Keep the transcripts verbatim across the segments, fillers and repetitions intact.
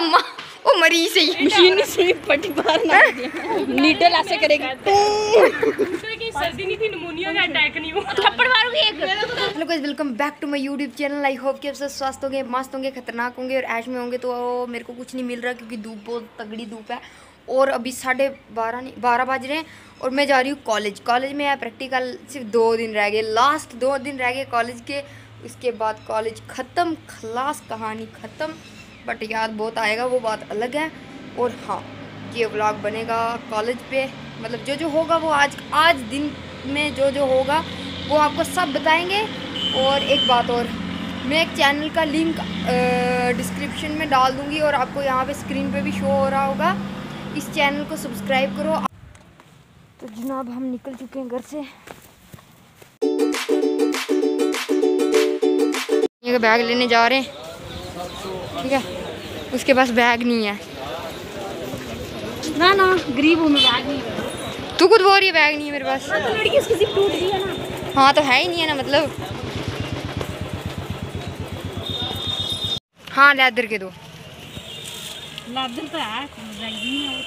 अम्मा ओ मरी से ही मशीन से पट्टी बाहर ना नीडल ऐसे करेगी। सर्दी नहीं थी, निमोनिया का अटैक नहीं हुआ। थप्पड़ मारूंगी एक। Hello guys, welcome back to my YouTube channel. I hope कि आप सब स्वस्थ होंगे, मस्त होंगे, खतरनाक होंगे और ऐश में होंगे। तो मेरे को कुछ नहीं मिल रहा क्योंकि धूप बहुत तगड़ी धूप है और अभी साढ़े बारह नहीं बारह बज रहे हैं और मैं जा रही हूँ कॉलेज। कॉलेज में प्रैक्टिकल सिर्फ दो दिन रह गए, लास्ट दो दिन रह गए कॉलेज के। उसके बाद कॉलेज ख़त्म, खलास, कहानी ख़त्म। बट याद बहुत आएगा, वो बात अलग है। और हाँ, ये व्लॉग बनेगा कॉलेज पे, मतलब जो जो होगा वो आज आज दिन में जो जो होगा वो आपको सब बताएंगे। और एक बात और, मैं एक चैनल का लिंक डिस्क्रिप्शन में डाल दूंगी और आपको यहाँ पे स्क्रीन पे भी शो हो रहा होगा। इस चैनल को सब्सक्राइब करो। तो जनाब हम निकल चुके हैं घर से। ये बैग लेने जा रहे हैं, ठीक है। उसके पास बैग नहीं है। ना ना गरीब हूँ मैं, बैग नहीं है। तू खुद बोल रही है बैग नहीं है मेरे पास। तो लड़की उसकी जिप टूट गई है ना। हाँ तो है ही नहीं है ना, मतलब। हाँ लेदर के दो। लेदर तो है, नहीं है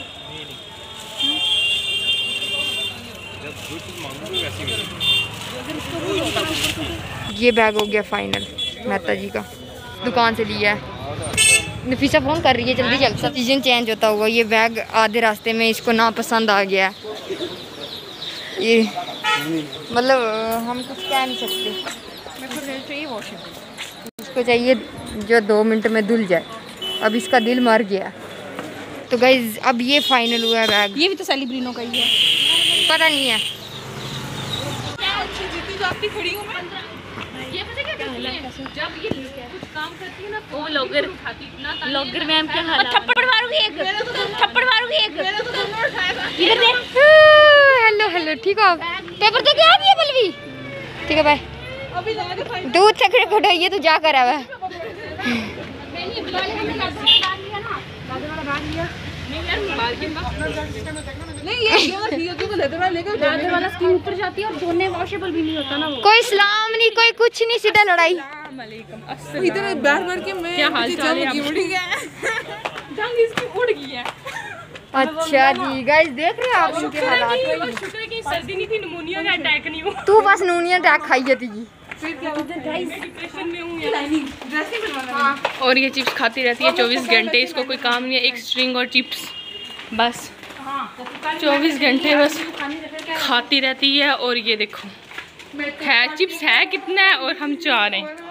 वो। ये बैग हो गया फाइनल, मेहता जी का दुकान से लिया है। नफीसा फ़ोन कर रही है, जल्दी चल, सब सीजन चेंज होता होगा। ये बैग आधे रास्ते में इसको ना पसंद आ गया है। ये मतलब हम कुछ कह नहीं सकते। इसको चाहिए जो दो मिनट में धुल जाए। अब इसका दिल मर गया। तो गाइज अब ये फाइनल हुआ है बैग। ये भी तो सेलिब्रिनो का ही है, पता नहीं है। ये पता क्या करती है? जब ये कुछ काम करती है ना, वो ब्लॉगर ब्लॉगर मैम क्या हाल है? थप्पड़ मारूंगी एक, थप्पड़ मारूंगी एक। इधर दे। हेलो हेलो, ठीक हो? पेपर दे के आ गई है पल्लवी? ठीक है बाय। दूध तक खड़ा ये तो जा कर आवा। नहीं ये जो लेदर वाला लेकर लेदर वाला स्किन ऊपर जाती है और धोने वॉशेबल भी नहीं होता ना वो। कोई सलाम नहीं, कोई कुछ नहीं, सीधा लड़ाई। इधर बार बार के मैं क्या हाल चाल है? उड़ गया जंग इसकी उड़ गई है। अच्छा जी गाइस, देख रहे हैं आप इनके हालात। शुक्र है कि सर्दी नहीं थी, निमोनिया का अटैक नहीं हुआ। तू बस नूनिया अटैक खाई जाती जी। डिप्रेशन में हूं यार। और ये चिप्स खाती रहती है चौबीस घंटे, इसको कोई काम नहीं है। एक स्ट्रिंग और चिप्स बस चौबीस घंटे बस खाती रहती है। और ये देखो है चिप्स है कितना है और हम चाह रहे हैं।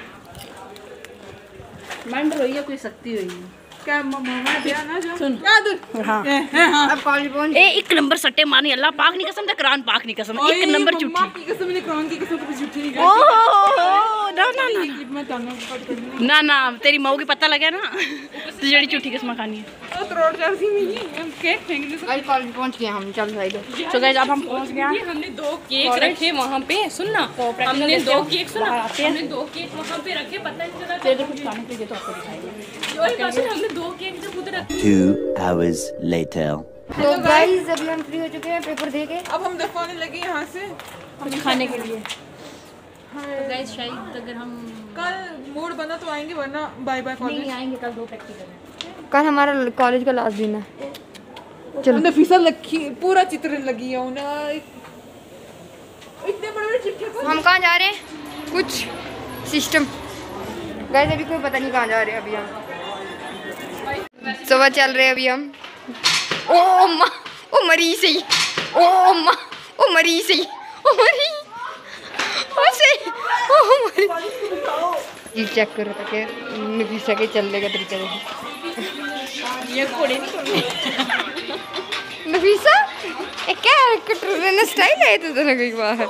मंड रही है कोई शक्ति हुई है क्या? मामा दिया ना जो सुन हाँ अब कॉलेज पहुंच। ए एक नंबर सट्टे मारनी, अल्लाह पाक नहीं कसम, कुरान पाक नहीं कसम, एक नंबर झूठी की कसम ने कुरान की कसम कभी झूठी नहीं ओह ना ना ना मैं ताना कट कर ना ना तेरी मऊ की पता लगे ना तो जड़ी झूठी कसम खानी है। तो करोड़ चार सी मिली हम केक फेंकने से। गाइस कॉलेज पहुंच गए हम, चल भाई। तो गाइस अब हम पहुंच गए हैं। हमने दो केक रखे वहाँ पे, सुनना हमने दो केक सुना हमने दो केक वहाँ पे रखे, पता नहीं चला तेरे कुछ खाने के लिए तो आपको दिखाएंगे। वही बात है, हमने दो केक जब उधर रखे। Two hours later. तो गाइस अभी हम फ्री हो चुके हैं पेपर दे के। अब हम दफाने लगे यहाँ से कुछ खाने के लिए। तो गाइस शायद अगर हम कल मूड बना तो आएंगे, वरना बाय बाय कॉलेज। नहीं आएंगे, कल दो प्रैक्टिकल है। कल हमारा कॉलेज का लास्ट दिन है। चलो नफीसा लगी पूरा चित्र लगी है उन्हें, इतने बड़े बड़े चिट्ठे को। हम कहाँ जा रहे हैं? कुछ सिस्टम। गाइस अभी कोई पता नहीं कहाँ जा रहे हैं। अभी हम सुबह चल रहे हैं अभी हम। ओ माँ ओ मरी से ही, ओ माँ ओ मरी से ही, ओ मरी ओ से ओ मरी। ये चेक करो ताकि नफीसा के चलने का तरीका देखो। ये कोड़े नहीं नफीसा ये क्या कटोरे स्टाइल है? तो दोनों कई बार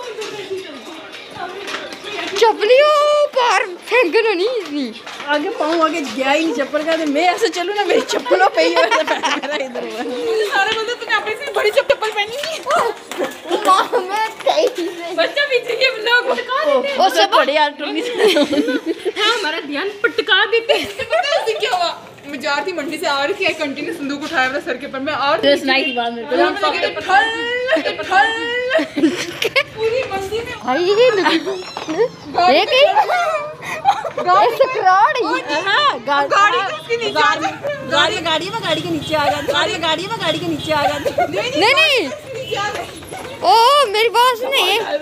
चपलियों पर फेंकना नहीं इतनी आगे पाऊँ आगे गया ही नहीं चप्पल का। मैं ऐसे चलूँ ना, मेरी चप्पलों पे ही वैसे पैर मेरा इधर हुआ। सारे बोलते तूने अपने से बड़ी चप्पल पहनी नहीं। माँ मैं तेजी से बच्चा पीछे ये लोग पटका देते हैं। वो सब बड़े यार टूटी हाँ, हमारा ध्यान पटका देते हैं। पता है उससे क्या हुआ? मैं जा रही थी मंडी से, आ रही थी, कंटिन्यू संदूक उठाया हुआ सर के ऊपर। मैं आ रही सुनाई थी बात मेरे को। ठल ठल पूरी मंडी में भाई ये देख स्क्रॉड हाँ गाड़ी गाड़ी किसके नीचे आ जाए? गाड़ी गाड़ी में गाड़ी के नीचे आ जाती गाड़ी गाड़ी में गाड़ी के नीचे आ जाती नहीं नहीं ओ मेरी बात सुने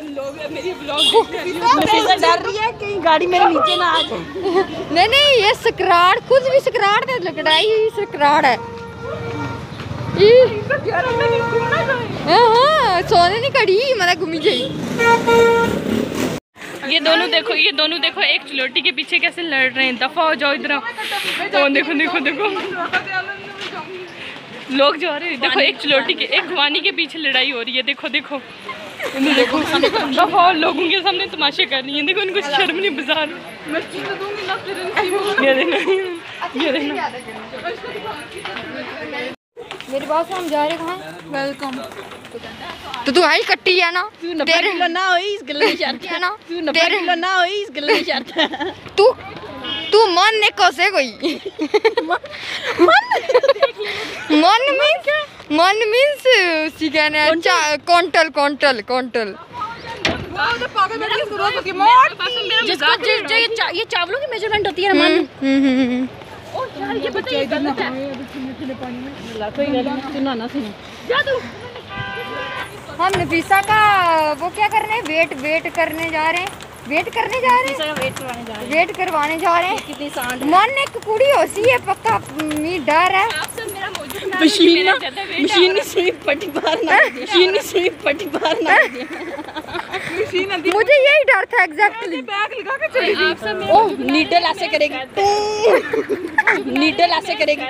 मुझे डर रही है कहीं गाड़ी मेरे नीचे ना आ जाए। नहीं नहीं ये स्क्रॉड कुछ भी स्क्रॉड है लकड़ाई ही स्क्रॉड है हाँ हाँ सोने नहीं कड़ी मतलब घूमी जाई। ये दोनों देखो ये दोनों देखो एक चिलोटी के पीछे कैसे लड़ रहे हैं। दफा हो जाओ इधर। ओ देखो देखो देखो लोग जो आ रहे हैं। देखो एक चिलोटी के एक वानी के पीछे लड़ाई हो रही है। देखो देखो इन्हें देखो दफा लोगों के सामने तमाशे कर रही है। देखो इनको शर्म नहीं बाजार ये देखना ये देखना। मेरी बात से हम जा रहे कहाँ? वेलकम। तो तू आई कट्टी है ना तेरे ना हो इस गले में शर्त है ना तेरे ना हो इस गले में शर्त तू तू मन ने कोसे कोई मन मीन्स मन मीन्स सी कहने अच्छा क्विंटल क्विंटल क्विंटल पागल बैठी है सुनो की मोट जिसको जो जो ये चा, ये चावलों की मेजरमेंट होती है ना मन ओ यार ये बच्चा इधर ना पानी में कोई गल नहीं तू नहाना सीना जा तू। हम नफीसा का वो क्या कर रहे हैं वेट वेट करने जा रहे हैं वेट करने जा रहे हैं वेट करवाने जा रहे हैं वेट करवाने जा रहे हैं। कितनी सांड मन एक कुड़ी होती है पक्का मी डर है मशीन मशीन सुई पट्टी पार ना मशीन सुई पट्टी पार ना मुझे यही डर था एग्जैक्टली। बैग लगा के चली गई। ओ नीडल ऐसे करेगी नीडल ऐसे करेगी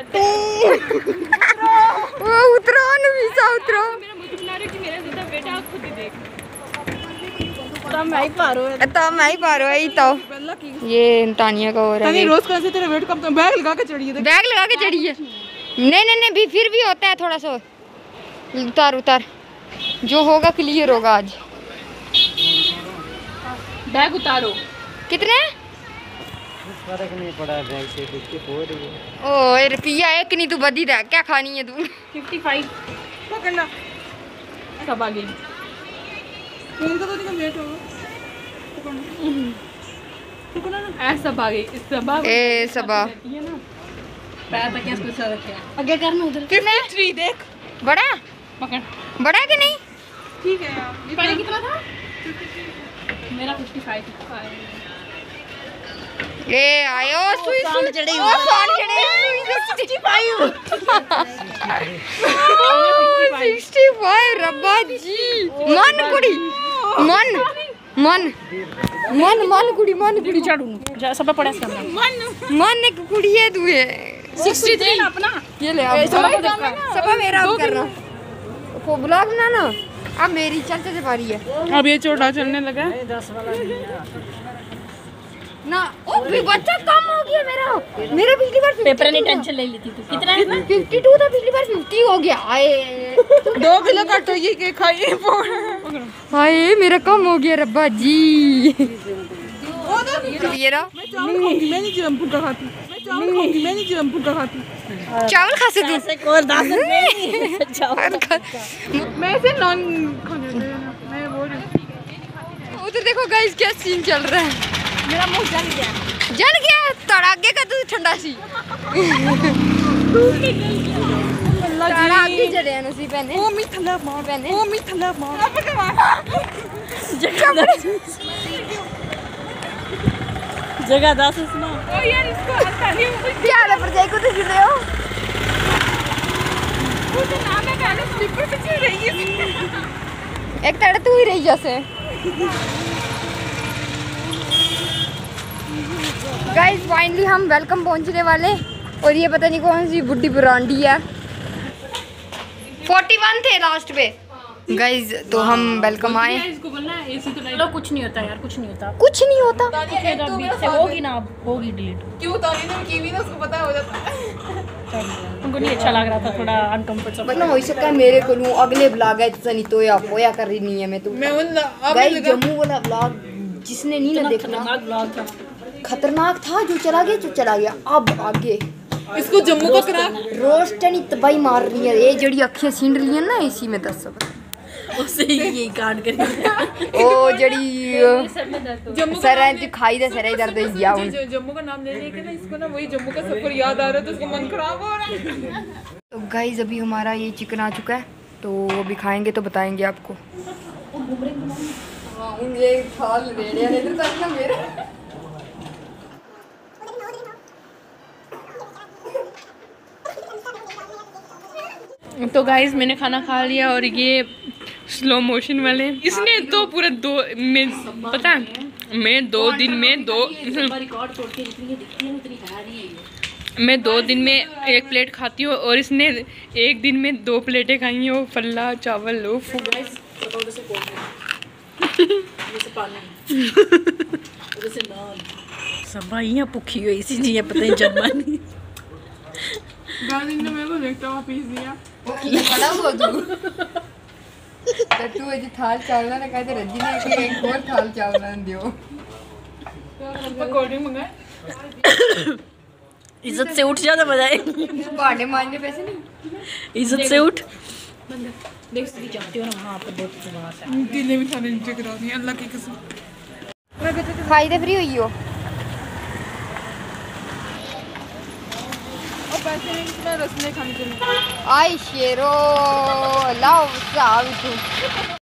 वो उतरो नफीसा उतरो तब मैं ही पारो है तब मैं ही पारो है तो ये तानिया का हो रहा तनी है रोज कैसे तेरा वेट कम तो बैग लगा के चढ़ी है। बैग लगा के चढ़ी है। नहीं नहीं नहीं भी फिर भी होता है थोड़ा सा उतार उतार जो होगा क्लियर होगा आज। बैग उतारो कितने फर्क नहीं पड़ा बैग से कितनी हो रही है। ओ रुपया एक नहीं तू बदी रहा क्या खानी है तू पचपन पकड़ना सब आ गई। फोन का तो नहीं वेट होगा। पकड़ना ऐसा सब आ गई इस सब आ ए सबा ये ना पैर तक इसको चल रखे आगे करना उधर फिफ्टी देख बड़ा पकड़ बड़ा कि नहीं ठीक है यार। पहले कितना था मेरा पचपन ए आयो सुई सांड चढ़ी ओ सांड चढ़ी पैंसठ रब्बा जी मन कुड़ी मन मन मन मन कुड़ी मन कुड़ी चढ़ू जा सब पड़ा इसका मन एक कुड़ी है तू है तिरसठ अपना ये ले अब सब मेरा अब करना को ब्लॉग बनाना अब मेरी चलते से बारी है। अब ये छोटा चलने लगा ना ओ भी बच्चा कम हो गया मेरा मेरा पिछली बार पेपर ने टेंशन ले ली थी तू कितना है बावन था पिछली बार पचास हो गया आए दो किलो कट ये के खाइए हाय मेरा कम हो गया रब्बा जी। ये रहा मैं चावल खाऊंगी मैं नहीं जमपुर का खाती मैं चावल खाऊंगी मैं नहीं जमपुर का खाती चावल खा से तू और दास चावल मैं इसे नॉन खाने दे मैं बोल रही उधर देखो गाइस क्या सीन चल रहा है। मेरा मुंह जल गया जल गया तड़ाके का तू ठंडा सी तड़ाके जले हैं उसी पहने ओ मी थला मार पहने ओ मी थला मार जगह दास सुना ओ यार इसको आता नहीं क्या ले पर जाई को तो जुड़े हो मुझे नाम है गाना स्लीपर पे चल रही है एक तड़े तू ही रही जैसे। गाइस फाइनली हम वेलकम पहुंचने वाले और ये पता नहीं कौन सी बुड्ढी बुरांडी है इकतालीस थे लास्ट पे गाइस तो हम वेलकम आए। इसको बोलना है एसी तो चलो कुछ नहीं होता यार कुछ नहीं होता कुछ नहीं होता से होगी ना होगी डिलीट क्यों तानी ने की भी ना उसको पता हो जाता है उनको नहीं अच्छा लग रहा था थोड़ा अनकंफर्टेबल मतलब हो सका मेरे को लूं अगले ब्लॉग है तो नहीं तो या पोया कर रही नहीं है मैं तो मैं बोल अब गाइस जम्मू वाला ब्लॉग जिसने नहीं ना देखना ब्लॉग था खतरनाक था जो चला गया जो चला गया अब आगे इसको जम्मू का करा रोस्ट नहीं तबाही मार रही है ये जड़ी अखियां सींड रही है ना इसी में दस सब उसे ये काट कर ओ जड़ी जम्मू सर है खाई दे सर दर्द हो गया हूं। जम्मू का नाम ले लेके ना इसको ना वही जम्मू का सफर याद आ रहा है तो उसका मन खराब हो रहा है। तो गाइस अभी हमारा ये चिकन आ चुका है तो अभी खाएंगे तो बताएंगे आपको। तो गाइस मैंने खाना खा लिया और ये स्लो मोशन वाले इसने तो पूरा दो में पता है मैं दो दिन में दो रिकॉर्ड तोड़ के जितनी दिखती है उतनी है नहीं है। मैं दो दिन में एक प्लेट खाती हूँ और इसने एक दिन में दो प्लेटें खाई हैं। वो फल्ला चावल लो सबाइयाँ भुखी हुई सी जी पता नहीं जन्मा नहीं गार्लिक ने मेरे को लेफ्ट ओवर पीस दिया। बड़ा हुआ तू तू ये थाल चावल ना कहते रजी ने कि एक और थाल चावल दियो। कोल्ड ड्रिंक मंगाए। इज्जत से उठ जा तो बजाए भांडे मांजने पैसे नहीं। इज्जत से उठ देख सकती चाहती हो ना वहाँ पर बहुत सुवास है। दिले भी थाने नीचे गिरा दिए अल्लाह की कसम। फायदे फ्री हुई हो और पैसे नहीं मैं रसने खाने के लिए। आई शेरो लाओ साव तू